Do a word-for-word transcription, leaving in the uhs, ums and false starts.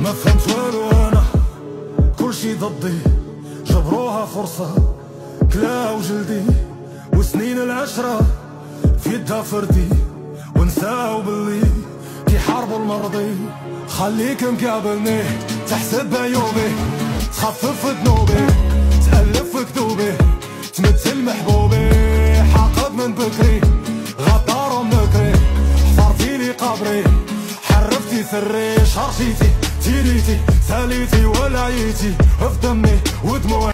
ما فهمت والو انا كلشي ضدي، جبروها فرصة كلاها وجلدي، وسنين العشرة في يدها فردي، ونساو باللي كيحاربوا المرضي. خليك مقابلني تحسب عيوبي، تخفف ذنوبي، تألف في كذوبي، تمثل محبوبي. حاقد من بكري غدار ومكري، حفرتي لي قبري، حرفتي ثري، شرشيتي تيريتي ساليتي ولعيتي في دمي ودموعي.